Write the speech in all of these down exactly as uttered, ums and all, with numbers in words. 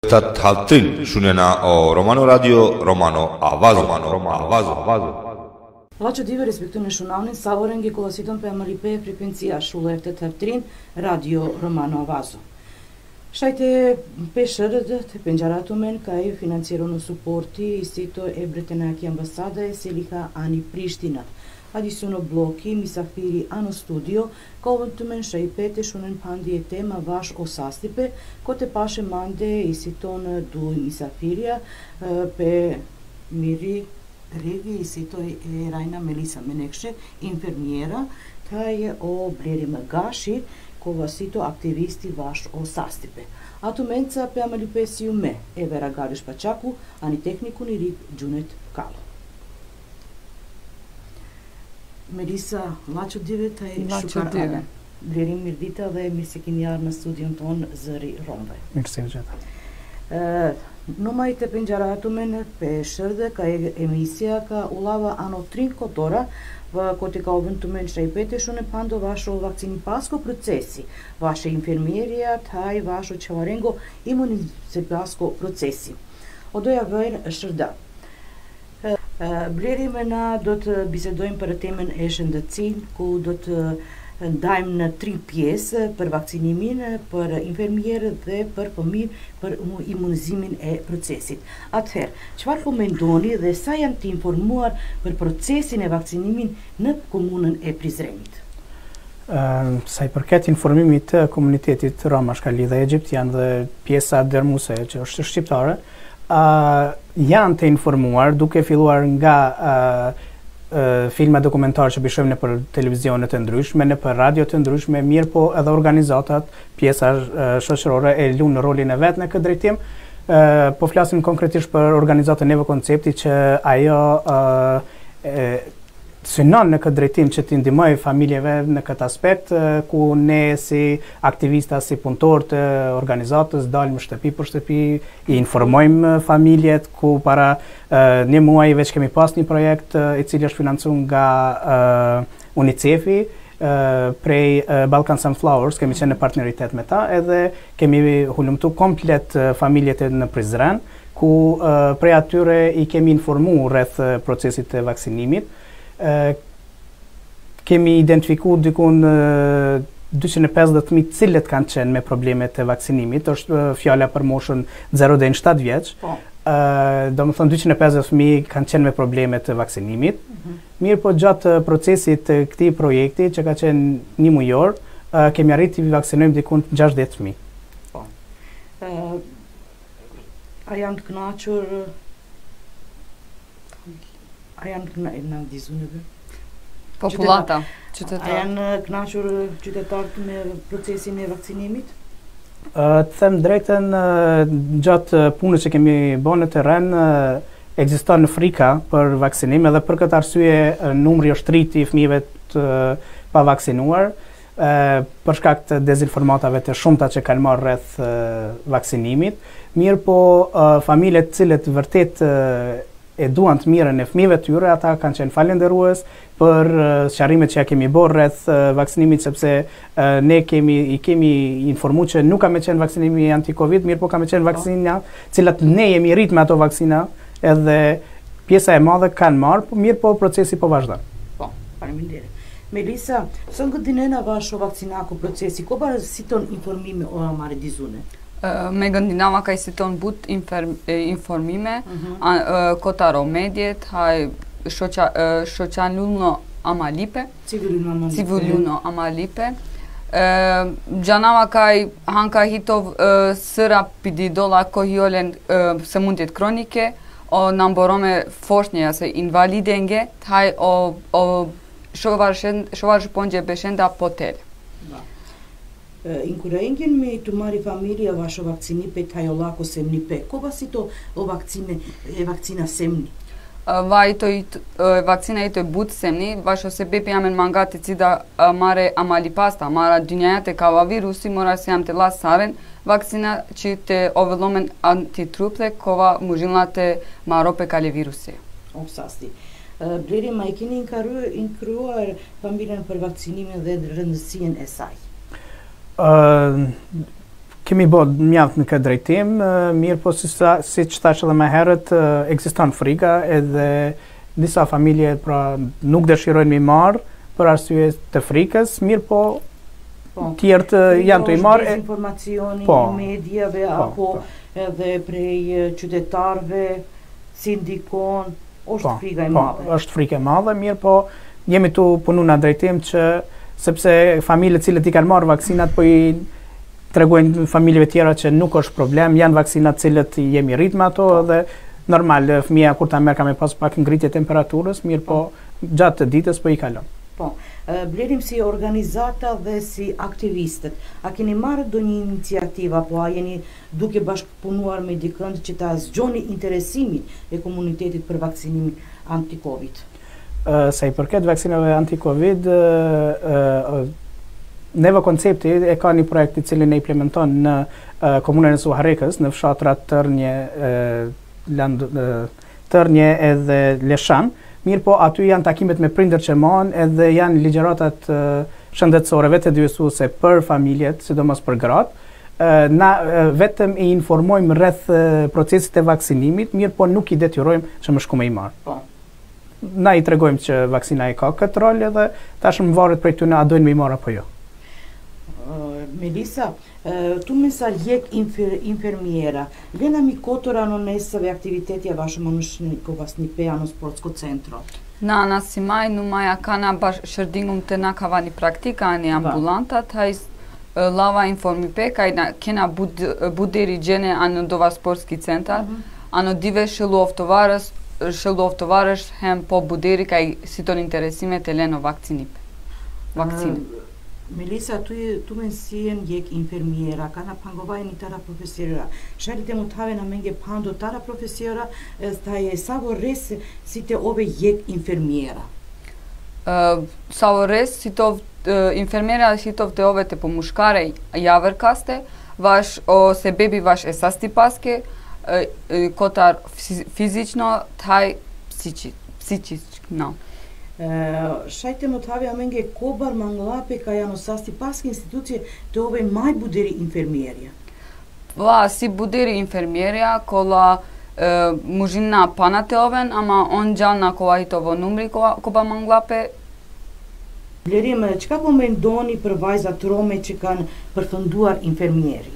Tathaltil shunena o Romano Radio, Romano Avazo, Romano Avazo, Avazo. Laço dive respektune shunavnin sa orengi kolasiton pe amalipe frekvencia shulefte tavtrin Radio Romano Avazo. Shajte peshërët të penjaratumen ka e financierono suporti i sito e bretenaki ambasada e Selika ani Prishtina. Adiciono bloki misafiri ano studio kovëntumen shajpete shunen pandi e tema vash o sastipe, kote pashe mande i siton du misafiria pe miri regi i sitoj e Rajna Melisa Menekše, infermiera, taj o Bleri Gashi, kova sito aktivisti vash o sastipe. Atu menca pe amalipesiu me, Evera Galish Pachaku, ani tehniku ni rik Gjunet Kalo. Melisa, laço dive taj shukar ale. Blerim mirdita dhe mirë se keni ardhur në studion ton Zëri Romve. Mirë se gjeta. Numai të penjaratumen pe shërde ka emisija ka ulava ano trin kotora vë kote ka uvëntumen shajpete shune pando vašo vakcini pasko procesi, vaše infermierja taj vašo qavarengo imunize pasko procesi. Odoja vërë shërda. Blerime na do të bisedojmë për temën e shëndetësin, ku do të ndajmë në tri pjesë për vakcinimin, për infermierët dhe për fëmijë për imunizimin e procesit. Atëherë, çfarë po mendoni dhe sa janë të informuar për procesin e vakcinimin në komunën e Prizrenit? Uh, sa i përket informimit të komunitetit Roma Shkali dhe Egjiptian dhe pjesa dërmuese që është shqiptare, uh, janë të informuar duke filluar nga uh, filma dokumentar që bishojmë në për televizionet të ndryshme, në për radio të ndryshme, mirë po edhe organizatat, pjesa shoqërore e lunë rolin e vetë në këtë drejtim. Po flasim konkretisht për organizatën Neve Koncepti që ajo synon në këtë drejtim që t'i ndihmoj familjeve në këtë aspekt, ku ne si aktivista, si punëtor të organizatës, dalim shtëpi për shtëpi, i informojmë familjet, ku para uh, një muaj veç kemi pas një projekt uh, i cili është financuar nga uh, UNICEF-i, uh, prej uh, Balkan Sunflowers, kemi qenë në partneritet me ta, edhe kemi hulumtu komplet uh, familjet në Prizren, ku uh, prej atyre i kemi informu rreth uh, procesit të vaksinimit. Uh, kemi identifikuar dikun uh, dyqind e pesëdhjetë mijë cilët kanë qenë me probleme të vaksinimit, është uh, fjala për moshën zero deri në shtatë vjeç. Po. Uh, do më thonë dyqind e pesëdhjetë mijë kanë qenë me probleme të vaksinimit. Mm-hmm. Mirë po gjatë procesit të këtij projekti që ka qenë një mujor, uh, kemi arritur të vaksinojmë dikun gjashtëdhjetë mijë. Po. Uh, a janë të kënaqur A janë në dizunëve? Popullata, qytetarë. A janë kënaqur qytetarët me procesin e vaksinimit? Uh, të them drejtën, uh, gjatë punës që kemi bërë në terren, uh, ekziston frika për vaksinim, edhe për këtë arsye uh, numri është rrit i fëmijëve të uh, pavaksinuar, uh, për shkak të dezinformatave të shumta që kanë marrë rreth uh, vaksinimit. Mirë po uh, familjet cilët vërtet uh, e duan të mirën e fëmijëve tyre, ata kanë qenë falenderues për uh, sqarimet që ja kemi bërë rreth uh, vaksinimit, sepse uh, ne kemi i kemi informuar që nuk ka më qenë vaksinimi anti-Covid, mirë po ka më qenë vaksina, cilat ne jemi rrit me ato vaksina, edhe pjesa e madhe kanë marrë, po mirë po procesi po vazhdon. Po, faleminderit. Melisa, son këtë dinena vash o vakcinaku procesi, ko ba siton informime o amare dizune? Me gëndinama ka i siton but informime, kotaro medjet, haj shoqan luno amalipe, civiluno amalipe. Gjanama ka i hanka hitov sëra pididola kohjolen së mundjet kronike, o nëmborome foshnja se invalidenge, haj o shovar shpongje beshenda potel. Inkurajngin me të marri familja vašo vakcini pe tajo lako semni pe. Ko si to o vakcine, e vakcina semni? Vajto i vakcina i të but semni, vašo se bepi jamen mangati cida mare amalipasta, mara dynjajate kava virusi, mora se jam të lasaren, vakcina që të ovellomen antitruple, kova muzhillate marope kale virusi. Opsasti. Bleri, ma i keni inkryuar familjen për vaksinimin dhe rëndësien e saj? Uh, Kemi bërë mjaft në këtë drejtim, mirë po si, si që thash edhe më herët, ekziston frika edhe disa familje pra nuk dëshirojnë mi marë për arsye të frikës, mirë po, po. tjertë janë të i marë. Dezinformacioni po. i medjave po. apo po. edhe prej qytetarve, sindikon, është po. frika e madhe. Po, është frika e madhe, mirë po jemi tu punu në drejtim që sepse familjet cilët i kanë marë vaksinat po i tregojnë familjeve tjera që nuk është problem, janë vaksinat cilët jemi rrit me ato dhe normal, fëmija kur ta merr ka me pas pak ngritje temperaturës, mirë po gjatë të ditës po i kalon. Po, Blerim si organizata dhe si aktivistët, a keni marrë do një iniciativa, po a jeni duke bashkëpunuar me dikënd që ta zgjoni interesimin e komunitetit për vaksinimin anti-Covid? Uh, sa i përket vaksinave anti-Covid, uh, uh, Neva koncepti e ka një projekt i cili ne implementon në uh, komunën e Suharekës, në fshatrat Tërnje, uh, land, uh, Tërnje edhe Leshan. Mirë po, aty janë takimet me prindër që marrin edhe janë ligjëratat uh, shëndetësore vetë dyesuese për familjet, sidomos për gratë. Uh, na uh, vetëm i informojmë rreth uh, procesit e vaksinimit, mirë po nuk i detyrojmë që më shku me i marë. Po. Na i tregojmë që vaksina i ka këtë rol edhe tash më varet prej tyre a dojnë me i marë apo jo. Uh, Melisa, uh, tu me sa ljek infer, infermiera, Lena mi kotora në nesëve aktiviteti a vašo manushniku vas një peja në sportsko centro? Na, nasimaj, numaja kana baš shërdingum të na kavani praktika ani ambulantat, hajs lava informi pe, kaj na kena bud, buderi gjene anë dova sportski centar, mm -hmm. anë dive shëloftovarës, shëloftovarës hem po buderi kaj si ton interesime të leno vakcinip. Vakcini. Uh, Melisa, tu, tu me sien jek infermiera, kana pangovaj një tara profesiora. Šalite mu tave na menge pando tara profesiora, sta je savo res si te ove jek infermiera. Uh, savo res si tov uh, infermiera si tov te ove te po muškare javer kaste, vaš o se bebi vaš esasti paske, uh, uh, kotar fizično, taj psičično. Uh, Šajte mu tave a menge kobar manglape ka janë sasti paske institucije te ove maj buderi infermierja. Va, si buderi infermierja, kola uh, mužina pana te oven, ama on gjana kola i tovo numri kola, koba manglape. Blerim, qka po mendoni për vajzat rome që kanë përfënduar infermieri?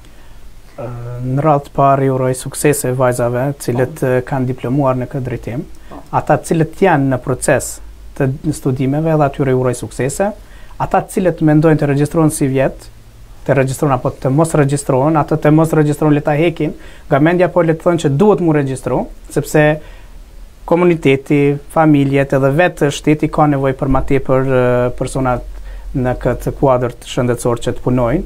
Uh, në radhë parë uroj suksese vajzave cilët oh. kanë diplomuar në këtë drejtim. Ata cilët janë në proces të studimeve edhe atyre uroj suksese. Ata cilët mendojnë të regjistrohen si vjetë, të regjistrohen apo të mos regjistrohen, ato të mos regjistrohen le ta hekin, nga mendja po le të thonë që duhet mu regjistru, sepse komuniteti, familjet edhe vetë shteti ka nevojë për ma tepër personat në këtë kuadër të shëndetësor që të punojnë.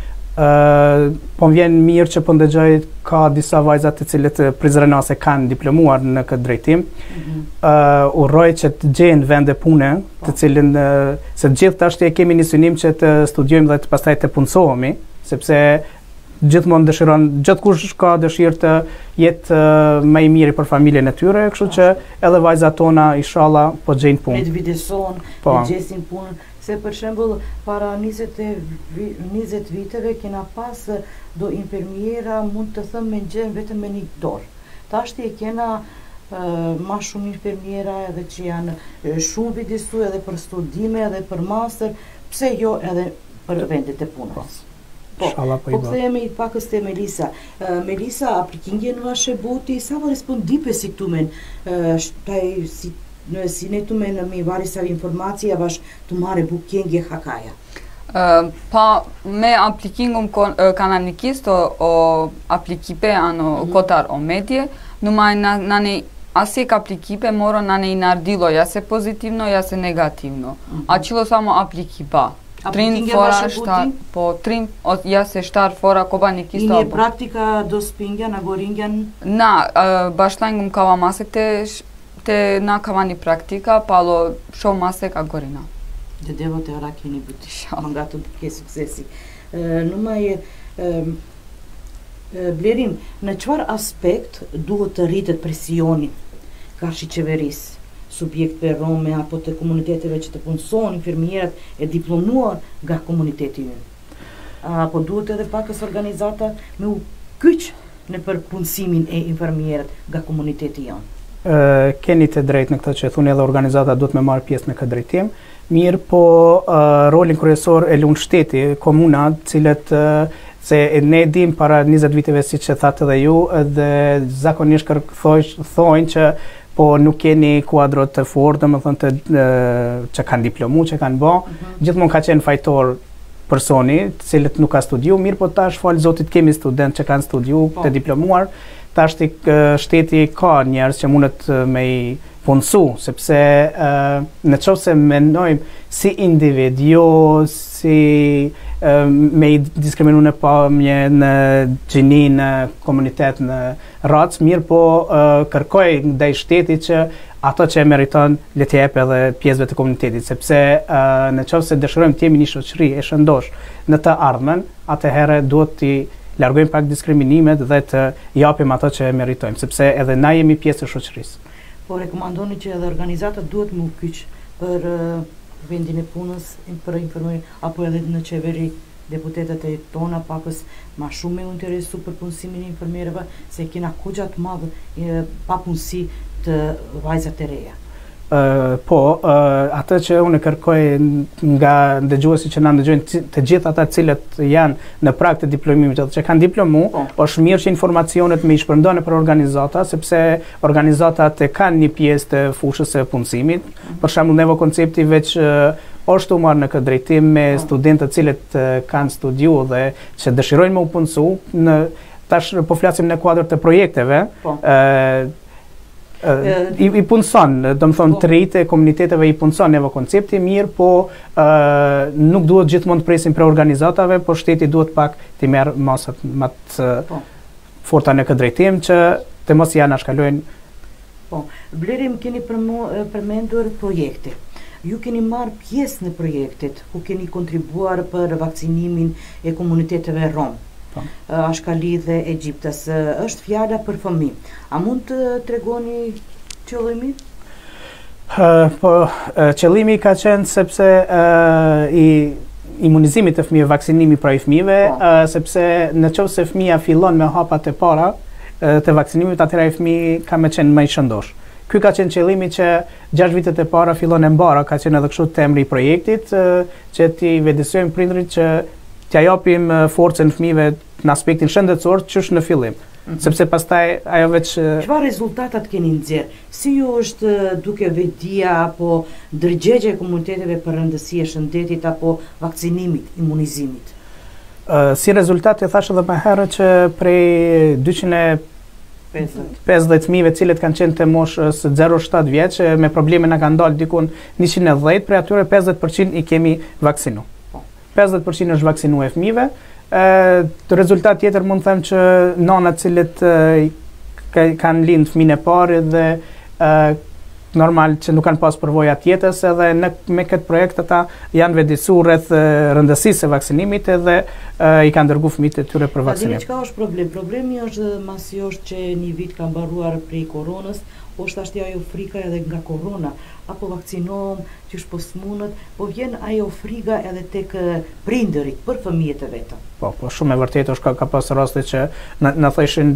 Uh, po më vjen mirë që po ndëgjoj ka disa vajzat të cilët prizrenase kanë diplomuar në këtë drejtim. Mm -hmm. uh, uroj që të gjenë vende pune, të cilën uh, se gjithë tash e kemi një synim që të studiojmë dhe të pastaj të punësohemi, sepse gjithmonë dëshiron, gjithkush ka dëshirë të jetë uh, më i miri për familjen e tyre, kështu që edhe vajzat tona inshallah po gjejnë punë. Me të videson, po. Me gjesin punën. Se për shembull para njëzet viteve kena pas do infermiera mund të thëmë me gjenë vetëm me një dorë. Tashti e kena uh, ma shumë infermiera edhe që janë uh, shumë vidisu edhe për studime edhe për master, pse jo edhe për vendet e punës. Po, po këthejeme i pakës të Melisa. Uh, Melisa, aplikingje në vashe boti, sa vë respondipe si këtumen, uh, taj si në si ne të me në mi vari sa informacija vash të mare bukjengje hakaja? Uh, pa me aplikingum kon, uh, kananikist o, o aplikipe ano mm -hmm. kotar o medje, numaj na, nane asjek aplikipe moro nane i nardilo ja se pozitivno, ja se negativno. Mm -hmm. A qilo samo aplikipa. Trin fora shtar, po trin o, ja se shtar fora koba nikisto. I një praktika do spingja na goringjan? Na, uh, bashtlangum kava masek te te na kavani praktika, palo shumë mase ka gorina. Dhe devo të ora keni buti, manga të ke suksesi. Uh, numaj, uh, Blerim, në qëfar aspekt duhet të rritet presioni karshi qeveris, subjektve rome apo të komuniteteve që të punëson, infermierat e diplomuar nga komuniteti ynë? apo duhet edhe pakës organizata me u kyç në për punësimin e infermierët nga komuniteti jonë? Uh, keni të drejtë në këtë që thuni, edhe organizata duhet me marrë pjesë në këtë drejtim. Mirë, po uh, rolin kryesor e lund shteti, komuna, cilët uh, se ne dim para njëzet viteve si që thatë edhe ju, dhe zakonisht kërkthojnë që po nuk keni kuadrot të fortë, më thënë të uh, që kanë diplomu, që kanë bo, mm-hmm. Gjithmonë ka qenë fajtor personi, cilët nuk ka studiu, mirë po tash falë zotit kemi student që kanë studiu, po. Të diplomuar, tash shteti ka njerëz që mundet me i punësu, sepse uh, në qoftë se mendojmë si individ, jo si uh, me i diskriminu në pamje, në gjini, në komunitet, në rac, mirë po uh, kërkoj ndaj shteti që ato që e meriton le të jep edhe pjesëve të komunitetit, sepse uh, në qoftë se dëshirojmë të jemi një shoqëri e shëndosh në të ardhmen, atëherë duhet të largojmë pak diskriminimet dhe të japim ato që e meritojmë, sepse edhe na jemi pjesë e shoqërisë. Po rekomandoni që edhe organizatat duhet më kyç për uh, vendin e punës, për informimin, apo edhe në qeveri deputetet e tona pakës ma shumë me u interesu për punësimin e infermierëve, se kena kogja të madhe pa punësi të vajzat e reja. Uh, po, uh, atë që unë kërkoj nga ndëgjuesi që na ndëgjojnë, të gjithë ata cilët janë në prag të diplomimit, që kanë diplomu, po. Është mirë që informacionet me i shpërndone për organizata, sepse organizatat e kanë një pjesë të fushës së punësimit. Mm-hmm. Për shembull, Nevo Koncepti veç uh, është u marrë në këtë drejtim me po. Studentët cilët uh, kanë studiu dhe që dëshirojnë me u punësu, në, tash po flasim në kuadër të projekteve, po. uh, Uh, i, i punëson, do më thonë, të rritë e komuniteteve i punëson Nevo Koncepti mirë, po uh, nuk duhet gjithmonë të presim për organizatave, po shteti duhet pak të merë masat më të uh, forta në këtë drejtim që të mos janë ashkalojnë. Po, Blerim, keni përmo, përmendur projekte. Ju keni marrë pjesë në projektet, ku keni kontribuar për vakcinimin e komuniteteve Rom. Ashkali dhe Egjiptës, është fjala për fëmijë. A mund të tregoni qëllimi? Uh, po, uh, qëllimi ka qenë sepse uh, i imunizimit të fëmijëve, vaksinimi pra i fëmijëve, uh, sepse në qoftë se fëmija fillon me hapat e para uh, të vaksinimit, atëra i fëmijë ka me qenë më i shëndosh. Ky ka qenë qëllimi që gjashtë vitet e para fillon e mbara, ka qenë edhe kështu temri i projektit, uh, që ti vëdësojmë prindrit që t'ja japim forcën fëmijëve në aspektin shëndetësor qysh në fillim. Mm-hmm. Sepse pastaj ajo veç çfarë rezultatat keni nxjerr? Si ju është duke vetdia apo ndërgjegja e komuniteteve për rëndësi e shëndetit apo vakcinimit, imunizimit? Uh, si rezultat e thash edhe më herët që prej dyqind e pesëdhjetë fëmijëve cilët kanë qenë të moshës zero shtat vjeç me probleme na kanë dalë dikun njëqind e dhjetë, prej atyre pesëdhjetë përqind i kemi vaksinu. pesëdhjetë përqind është vaksinu e fëmijëve. Të rezultat tjetër mund të them që nanat cilët e, kanë lindë fëmijën e parë dhe e, normal që nuk kanë pas përvoja tjetës, edhe në, me këtë projekt ata janë vëdësuar rreth rëndësisë së vaksinimit edhe e, i kanë dërguar fëmijët e tyre për vaksinim. Çka është problem? Problemi është masi është që një vit ka mbaruar prej koronës, është ashtu ajo frika edhe nga korona, apo vakcinohem që është po smunët, po vjen ajo frika edhe tek prindërit për fëmijët e vetëm. Po, po shumë e vërtetë është ka, ka pas raste që na, na thëshin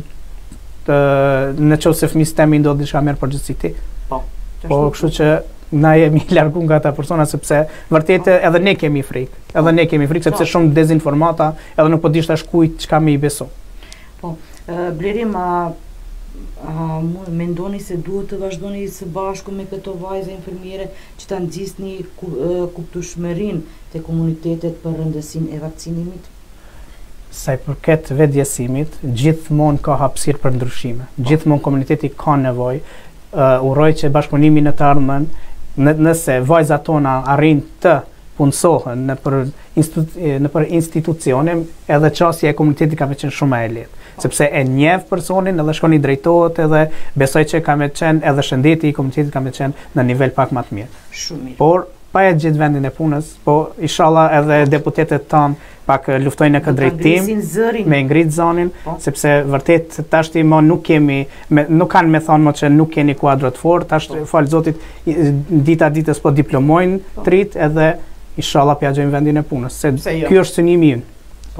në qoftë se fëmijës temi ndodh diçka merr përgjegjësi ti. Po. Po, kështu që na jemi largu nga ata persona sepse vërtet edhe ne kemi frikë. Edhe ne kemi frikë sepse shumë dezinformata, edhe nuk po dish tash kujt çka më i beso. Po, Blerim, a A mendoni se duhet të vazhdoni së bashku me këto vajza infermiere që ta nxjisni kuptueshmërinë te komunitetet për rëndësinë e vaksinimit? Sa i përket vetëdijësimit, gjithmonë ka hapësirë për ndryshime. Gjithmonë komuniteti ka nevojë. Uh, uroj që bashkëpunimi në të ardhmen, nëse vajzat tona arrin të punësohen në për, institu në për institucione, edhe çësia e komunitetit ka me qenë shumë e lehtë. Sepse e njeh personin edhe shkon i drejtohet edhe besoj që ka me qenë edhe shëndeti i komunitetit ka me qenë në nivel pak më të mirë. Shumë mirë. Por pa e gjithë vendin e punës, po inshallah edhe deputetet tanë pak luftojnë në këtë drejtim me ngrit zonin, po. Sepse vërtet tashti mo nuk kemi, me, nuk kanë me thonë mo që nuk keni kuadrot fort, tash po. Falë zotit dita ditës po diplomojnë po. Trit edhe inshallah pja gjojnë vendin e punës, se, se jo. Ky është synimi ynë. Po.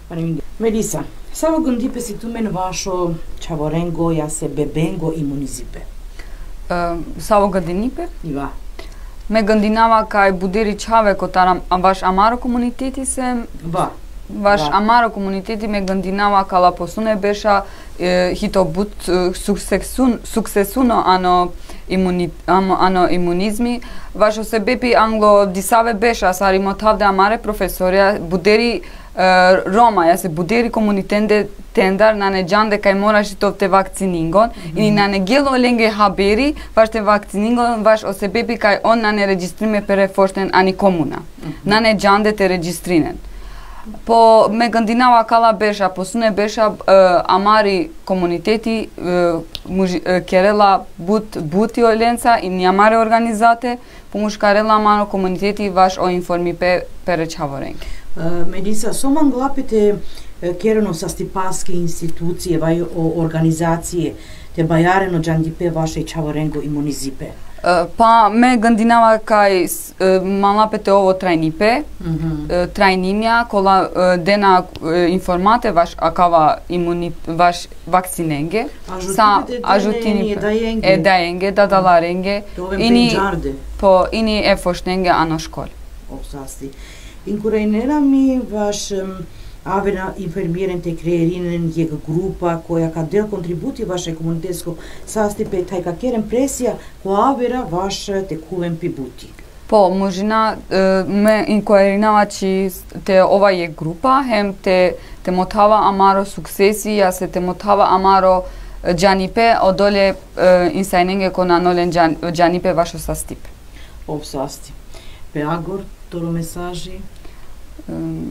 Melissa, samo gândipe si tu men vašo čavorengo ja se bebengo imunizipe. Uh, Samo gândinipe? Iva. Me gândinava ca buderi čave kota vaš amaro komuniteti se Va. Vaš Va. amaro komuniteti me gândinava ca la posune beša eh, hito but eh, suksesun, suksesuno ano, imuni, ano, ano imunizmi. Vaš se bepi anglo disave beša sarimo tavde amare profesoria buderi Uh, Roma, ja se buderi komunitende tendar na ne gjande kaj moraš to te vakciningon mm-hmm. i na ne gelo lenge haberi vaš te vakciningon vaš ose bebi kaj on na ne registrime pere forsten ani komuna. Mm-hmm. Na ne gjande te registrinen. Po me gândinava kala besha, po sune besha uh, amari komuniteti uh, muži, uh, kerela but buti olenca i ni amare organizate, po muškarela amaro komuniteti vaš o informi pe pere čavorenke. Uh, Melissa, soman glapite uh, kereno sa stipaske institucije, vaj o organizacije, te bajareno džandipe vaše čavorengo imunizipe? Uh, pa me gândinava kaj uh, malapete ovo trajnipe, Mm-hmm. uh, trajnimja, kola uh, dena uh, informate vaš akava imuni, vaš vakcinenge, sa ajutini e dajenge, da dalarenge, ini po ini e foshnenge ano škol. Opsasti. Inkurajnera mi vaš um, avena informieren te kreerinen jeg grupa koja ka del kontributi vaše komunitetsko sastipe taj ka keren presija ko avera vaš te kuven pibuti. Po možina uh, me inkuajrinava či te ova je grupa, hem te, te motava amaro suksesi, ja se te motava amaro džanipe odolje uh, insajnenge ko na nolen džanipe vašo sastipe. Opsasti. Pe agor, toro mesaži? Um,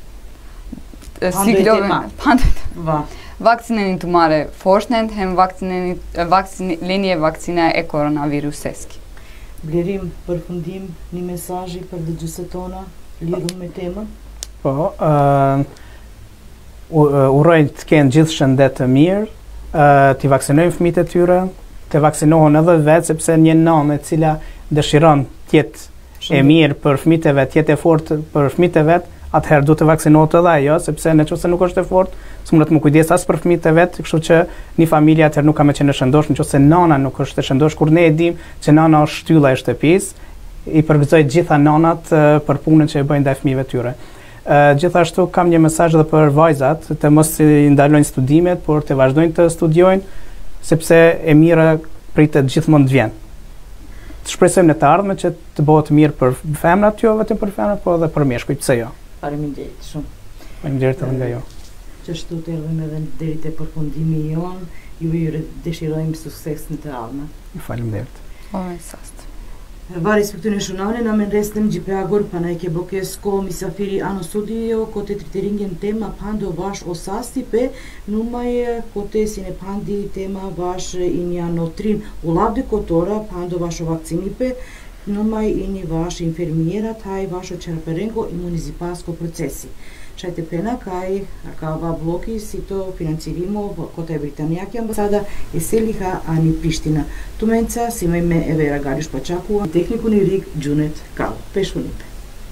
Sigljoven, pandet. Va. Vakcineni tumare forsknent, hem vakcineni, vakcine, linije vakcina e koronaviruseski. Blerim përfundim një mesazhi për dëgjuesit tona lidhur me temën. Po, uh, urojnë të kenë gjithë shëndet të mirë, uh, të vaksinojnë fëmijët e tyre, të vaksinohen edhe vetë, sepse një nanë e cila dëshiron të jetë e mirë për fëmijët e vet, jetë e fortë për fëmijët e vet, atëherë duhet të vaksinohet edhe ajo, sepse nëse nuk është e fortë, s'mundet më kujdes as për fëmijët e vet, kështu që një familje atëherë nuk ka më qenë e shëndosh, nëse nana nuk është e shëndosh, kur ne e dim që nana është shtylla e shtëpisë, i përgëzoj gjitha nanat uh, për punën që e bëjnë ndaj fëmijëve tyre. Uh, gjithashtu kam një mesazh edhe për vajzat, të mos i ndalojnë studimet, por të vazhdojnë të studiojnë, sepse e mira pritet gjithmonë të vjen. Shpresojmë në të ardhmen që të bëhet mirë për femrat, jo vetëm për femrat, por edhe për meshkujt, pse jo. Faleminderit shumë. Faleminderit edhe nga jo. Qështu të erdhëm edhe deri te përfundimi jon, ju ju dëshirojmë sukses në të ardhmen. Faleminderit. Ove sast. Vari respektune shunane, na men restem gjipeagor panajke bokesko misafiri ano studio, kote triteringen tema pando vash o sasti pe, numai kote sine pandi tema vash ini ano trin u labde kotora pando vash o vakcini pe, numai ini vash infermiera taj vash o čerperengo imunizipasko procesi. Šajte pena kaj akava bloki si to financirimo kota je Britanijake ambasada e Seliha ani Priština. Tumenca si me me evera gariš pačaku tehniku ni rig džunet kao. Pešunipe.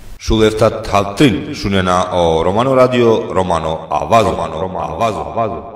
Šulertat haltrin šunena o Romano Radio Romano Avazo Romano Avazo Avazo